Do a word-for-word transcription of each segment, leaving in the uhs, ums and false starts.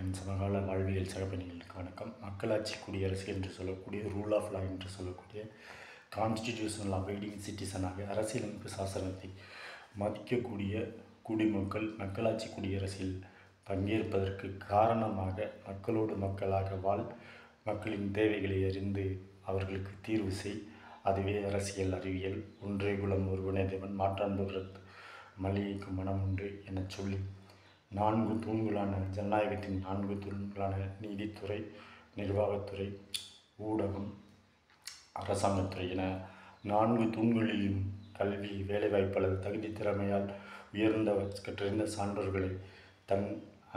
என் சமகால வாழ்வியல் சகப்பணிகளுக்கு வணக்கம். மக்களாட்சி குடியரசு என்று சொல்லக்கூடிய ரூல் ஆஃப் லா என்று சொல்லக்கூடிய கான்ஸ்டிடியூஷனல் அபைடிங் சிட்டிசனாக அரசியலமைப்பு சாசனத்தை மதிக்கக்கூடிய குடிமக்கள் மக்களாட்சி குடியரசில் பங்கேற்பதற்கு காரணமாக மக்களோடு மக்களாக வாழ், மக்களின் தேவைகளை அறிந்து அவர்களுக்கு தீர்வு செய், அதுவே அரசியல் அறிவியல். ஒன்றே குலம் ஒருவனே தேவன் மாற்றாந்தோர் மல்லிகைக்கும் மனம் உண்டு எனச் சொல்லி நான்கு தூண்களான ஜனநாயகத்தின் நான்கு தூண்களான நீதித்துறை, நிர்வாகத்துறை, ஊடகம், அரசாங்கத்துறை என நான்கு தூண்களிலும் கல்வி, வேலைவாய்ப்பு அல்லது தகுதி திறமையால் உயர்ந்த கற்றறிந்த சான்றோர்களை தன்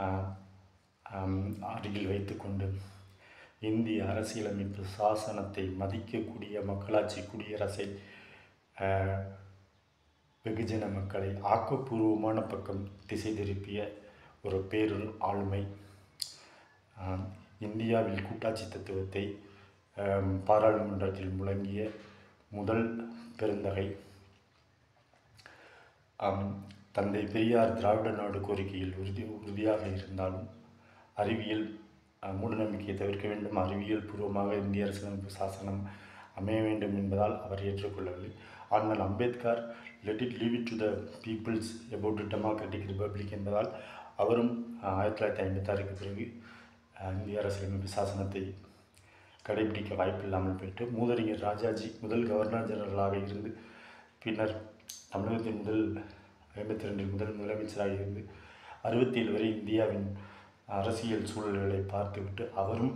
அருகில் வைத்து கொண்டு இந்திய அரசியலமைப்பு சாசனத்தை மதிக்கக்கூடிய மக்களாட்சி குடியரசை வெகுஜன மக்களை ஆக்கப்பூர்வமான பக்கம் திசை திருப்பிய ஒரு பேரு ஆளுமை. இந்தியாவில் கூட்டாட்சி தத்துவத்தை பாராளுமன்றத்தில் முழங்கிய முதல் பெருந்தகை. தந்தை பெரியார் திராவிட நாடு கோரிக்கையில் உறுதி உறுதியாக இருந்தாலும் அறிவியல் மூடநம்பிக்கையை தவிர்க்க வேண்டும், அறிவியல் பூர்வமாக இந்திய அரசியலமைப்பு சாசனம் அமைய வேண்டும் என்பதால் அவர் ஏற்றுக்கொள்ளவில்லை. ஆனால் Ambedkar let it leave it to the peoples about democratic republic என்பதால் அவரும் ஆயிரத்தி தொள்ளாயிரத்தி ஐம்பத்தி ஆறுக்கு பிறகு இந்திய அரசியலமைப்பு சாசனத்தை கடைபிடிக்க வாய்ப்பில்லாமல் போயிட்டு மூதறிஞர் ராஜாஜி முதல் கவர்னர் ஜெனரலாக இருந்து பின்னர் தமிழகத்தின் முதல் ஐம்பத்தி ரெண்டில் முதல் முதலமைச்சராக இருந்து அறுபத்தி ஏழு வரை இந்தியாவின் அரசியல் சூழல்களை பார்த்துவிட்டு அவரும்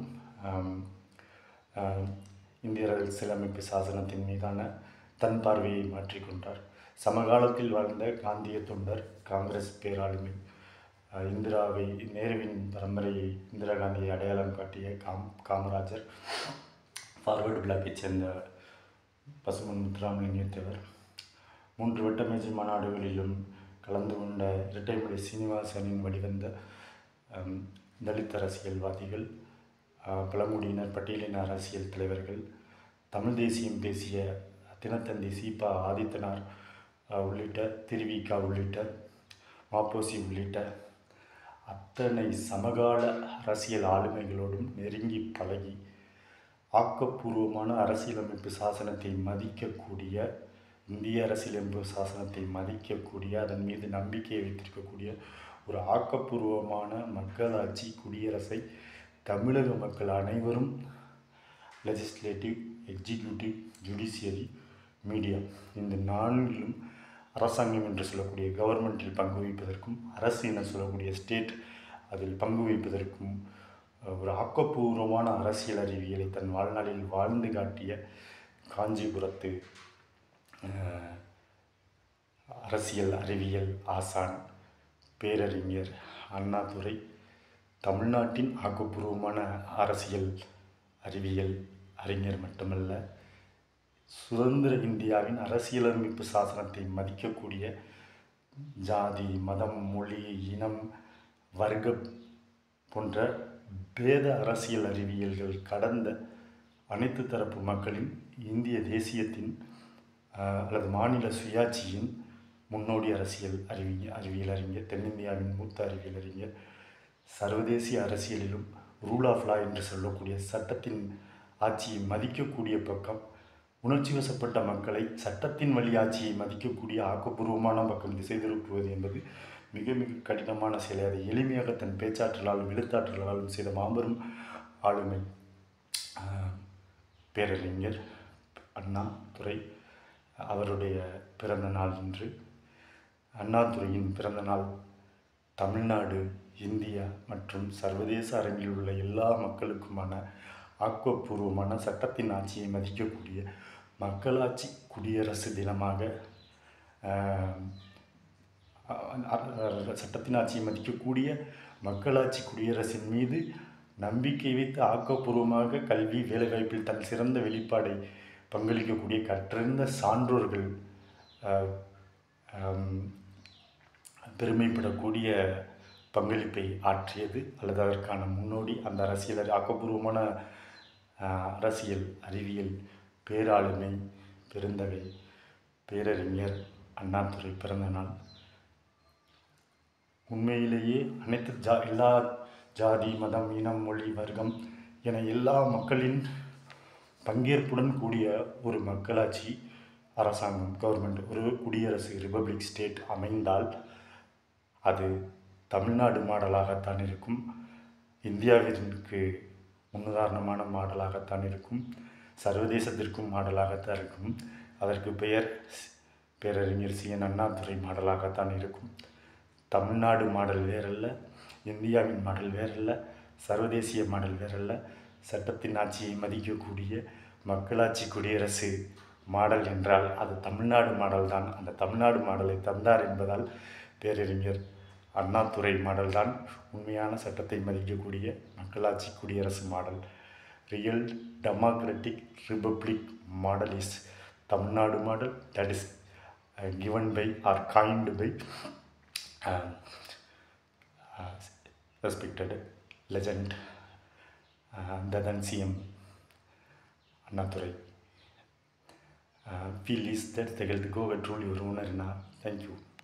இந்திய அரசியலமைப்பு சாசனத்தின் மீதான தன் பார்வையை மாற்றிக்கொண்டார். சமகாலத்தில் வாழ்ந்த காந்திய தொண்டர், காங்கிரஸ் பேராளுமை, இந்திராவை நேருவின் பரம்பரையை இந்திரா காந்தியை அடையாளம் காட்டிய காம் காமராஜர், ஃபார்வர்டு பிளாக்கை சேர்ந்த பசுமன் முத்துராமலிங்கத்தேவர், மூன்று வட்டமேஜை மாநாடுகளிலும் கலந்து கொண்ட இரட்டைமலை சீனிவாசனின் வழிவந்த தலித் அரசியல்வாதிகள், பழங்குடியினர், பட்டியலின அரசியல் தலைவர்கள், தமிழ் தேசியம் பேசிய தினத்தந்தி சீபா ஆதித்தனார் உள்ளிட்ட திருவிக உள்ளிட்ட மாப்போசி உள்ளிட்ட அத்தனை சமகால அரசியல் ஆளுமைகளோடும் நெருங்கி பழகி ஆக்கப்பூர்வமான அரசியலமைப்பு சாசனத்தை மதிக்கக்கூடிய, இந்திய அரசியலமைப்பு சாசனத்தை மதிக்கக்கூடிய, அதன் மீது நம்பிக்கையை வைத்திருக்கக்கூடிய ஒரு ஆக்கப்பூர்வமான மக்களாட்சி குடியரசை தமிழக மக்கள் அனைவரும் லெஜிஸ்லேட்டிவ், எக்ஸிக்யூட்டிவ், ஜுடிஷியரி, மீடியா இந்த நான்கிலும் அரசாங்கம் என்று சொல்லக்கூடிய கவர்மெண்டில் பங்கு வகிப்பதற்கும், அரசு என சொல்லக்கூடிய ஸ்டேட் அதில் பங்கு வகிப்பதற்கும் ஒரு ஆக்கப்பூர்வமான அரசியல் அறிவியலை தன் வாழ்நாளில் வாழ்ந்து காட்டிய காஞ்சிபுரத்து அரசியல் அறிவியல் ஆசான் பேரறிஞர் அண்ணாதுரை தமிழ்நாட்டின் ஆக்கப்பூர்வமான அரசியல் அறிவியல் அறிஞர் மட்டுமல்ல, சுதந்திர இந்தியாவின் அரசியலமைப்பு சாசனத்தை மதிக்கக்கூடிய, ஜாதி, மதம், மொழி, இனம், வர்க்க போன்ற பேத அரசியல் அறிவியல்கள் கடந்த அனைத்து தரப்பு மக்களின் இந்திய தேசியத்தின் அல்லது மாநில சுயாட்சியின் முன்னோடி அரசியல் அறிவியல் அறிவியல் அறிஞர், தென்னிந்தியாவின் மூத்த அறிவியல் அறிஞர், சர்வதேசிய அரசியலிலும் ரூல் ஆஃப் லா என்று சொல்லக்கூடிய சட்டத்தின் ஆட்சியை மதிக்கக்கூடிய பக்கம், உணர்ச்சி வசப்பட்ட மக்களை சட்டத்தின் வழி ஆட்சியை மதிக்கக்கூடிய ஆக்கப்பூர்வமான பக்கம் திசை திருப்புவது என்பது மிக மிக கடினமான செயலை அதை எளிமையாக தன் பேச்சாற்றலாலும் எழுத்தாற்றலாலும் செய்த மாபெரும் ஆளுமை பேரறிஞர் அண்ணாதுரை. அவருடைய பிறந்த நாள் இன்று. அண்ணாதுரையின் பிறந்த நாள் தமிழ்நாடு, இந்தியா மற்றும் சர்வதேச அரங்கில் உள்ள எல்லா மக்களுக்குமான ஆக்கப்பூர்வமான சட்டத்தின் ஆட்சியை மதிக்கக்கூடிய மக்களாட்சி குடியரசு தினமாக, சட்டத்தின் ஆட்சியை மதிக்கக்கூடிய மக்களாட்சி குடியரசின் மீது நம்பிக்கை வைத்து ஆக்கப்பூர்வமாக கல்வி, வேலைவாய்ப்பில் தன் சிறந்த வெளிப்பாடை பங்களிக்கக்கூடிய கற்றறிந்த சான்றோர்கள் பெருமைப்படக்கூடிய பங்களிப்பை ஆற்றியது அல்லது அதற்கான முன்னோடி அந்த அரசியல் ஆக்கப்பூர்வமான அரசியல் அறிவியல் பேராளுமை பெருந்தகை பேரறிஞர் அண்ணாதுரை பிறந்த நாள். உண்மையிலேயே அனைத்து ஜா எல்லா ஜாதி மதம் இனம் மொழி வர்க்கம் என எல்லா மக்களின் பங்கேற்புடன் கூடிய ஒரு மக்களாட்சி அரசாங்கம் கவர்மெண்ட் ஒரு குடியரசு ரிப்பப்ளிக் ஸ்டேட் அமைந்தால் அது தமிழ்நாடு மாடலாகத்தான் இருக்கும். இந்தியாவிற்கு முன்னுதாரணமான மாடலாகத்தான் இருக்கும். சர்வதேசத்திற்கும் மாடலாகத்தான் இருக்கும். அதற்கு பெயர் பேரறிஞர் சி என் அண்ணாதுரை மாடலாகத்தான் இருக்கும். தமிழ்நாடு மாடல் வேறல்ல, இந்தியாவின் மாடல் வேறல்ல, சர்வதேசிய மாடல் வேறல்ல. சட்டத்தின் ஆட்சியை மதிக்கக்கூடிய மக்களாட்சி குடியரசு மாடல் என்றால் அது தமிழ்நாடு மாடல் தான். அந்த தமிழ்நாடு மாடலை தந்தார் என்பதால் பேரறிஞர் அண்ணாதுரை மாடல் தான் உண்மையான சட்டத்தை மதிக்கக்கூடிய மக்களாட்சி குடியரசு model. Real democratic republic model is Tamil Nadu model. That is given by or coined by uh, uh, respected legend uh, Dadan C M Annadurai. Uh, feel is that they will go and rule your owner now. Thank you.